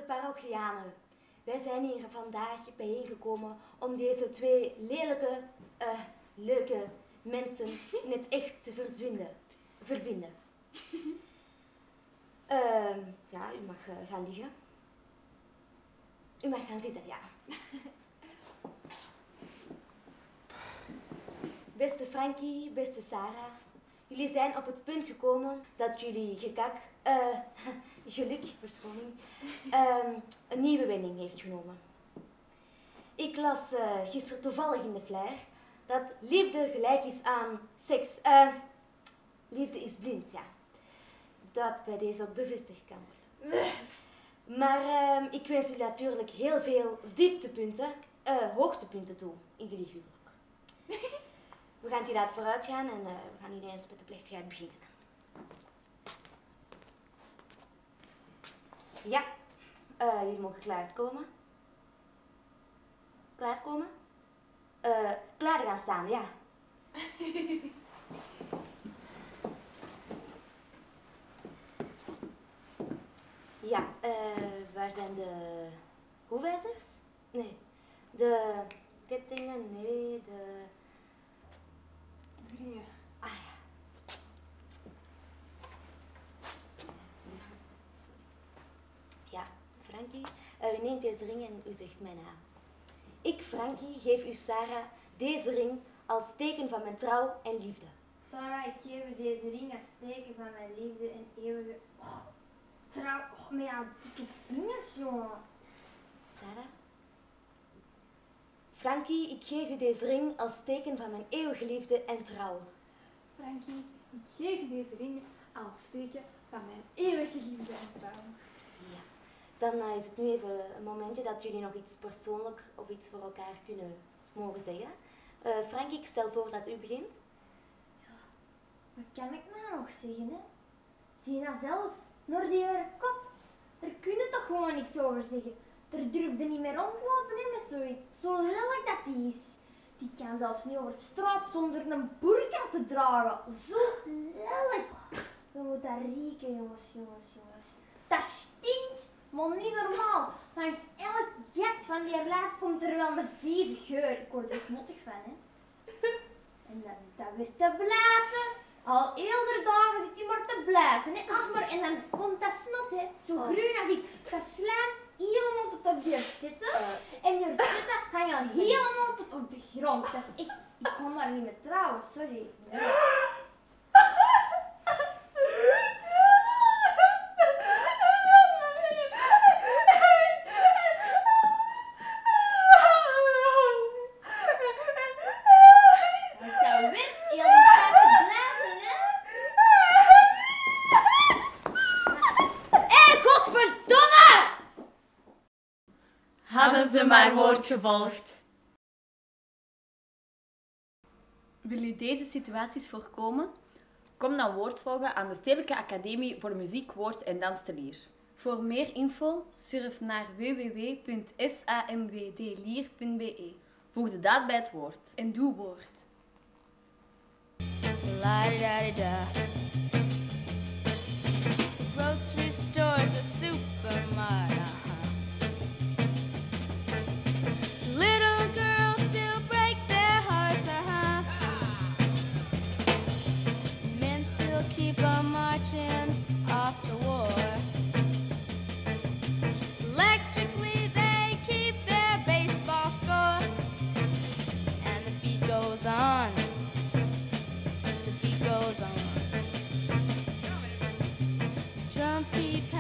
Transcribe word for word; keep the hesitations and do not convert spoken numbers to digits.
Beste parochianen, wij zijn hier vandaag bijeengekomen om deze twee lelijke, uh, leuke mensen in het echt te verzwinden, verbinden. Uh, ja, u mag uh, gaan liggen. U mag gaan zitten, ja. Beste Frankie, beste Sarah, jullie zijn op het punt gekomen dat jullie gekak, uh, geluk, verschoning, uh, een nieuwe wending heeft genomen. Ik las uh, gisteren toevallig in de flyer dat liefde gelijk is aan seks. Uh, liefde is blind, ja. Dat bij deze ook bevestigd kan worden. Maar uh, ik wens jullie natuurlijk heel veel dieptepunten, uh, hoogtepunten toe in jullie huwelijk. We gaan die laten vooruit gaan en uh, we gaan ineens met de plechtigheid beginnen. Ja, uh, jullie mogen klaarkomen. Klaarkomen? Uh, klaar gaan staan, ja. Ja, uh, waar zijn de hoewijzers? Nee, de kettingen, nee, de... De ringen. Ah ja. Ja, Frankie, uh, u neemt deze ring en u zegt mij na. Ik, Frankie, geef u Sarah deze ring als teken van mijn trouw en liefde. Sarah, ik geef u deze ring als teken van mijn liefde en eeuwige... Oh, trouw... Oh, met jouw dikke vingers, jongen. Sarah? Frankie, ik geef u deze ring als teken van mijn eeuwige liefde en trouw. Frankie, ik geef u deze ring als teken van mijn eeuwige liefde en trouw. Ja. Dan uh, is het nu even een momentje dat jullie nog iets persoonlijk of iets voor elkaar kunnen mogen zeggen. Uh, Frankie, ik stel voor dat u begint. Ja, wat kan ik nou nog zeggen, hè? Zie je nou zelf, naar die kop. Daar kun je toch gewoon niks over zeggen. Daar durfde niet meer rondlopen hè, met zoiets. Zo lelijk dat die is. Die kan zelfs niet over de straat zonder een burka te dragen. Zo lelijk. Je moet dat rieken, jongens, jongens, jongens. Dat stinkt, maar niet normaal. Langs elk gat van die lijf komt er wel een vieze geur. Ik word er mottig van, hè. En dan zit dat weer te blaten. Al heel de dagen zit hij maar te blaten, hè. Als maar, en dan komt dat snot, hè. Zo Oh. groen als ik dat slijm helemaal tot op je zitten. Uh. En je zitten hangt al helemaal tot op de grond. Dat is echt... Ik kon daar niet mee trouwen, sorry. Nee. Hadden ze maar woord gevolgd. Wil u deze situaties voorkomen? Kom dan woord volgen aan de Stedelijke Academie voor Muziek, Woord en Dans te Lier. Voor meer info surf naar w w w punt samwdlier punt b e. Voeg de daad bij het woord. En doe woord. La-da-da-da. Grocery stores, a supermarket. Little girls still break their hearts, uh-huh. Men still keep on marching off to war. Electrically they keep their baseball score. And the beat goes on. The beat goes on. Drums keep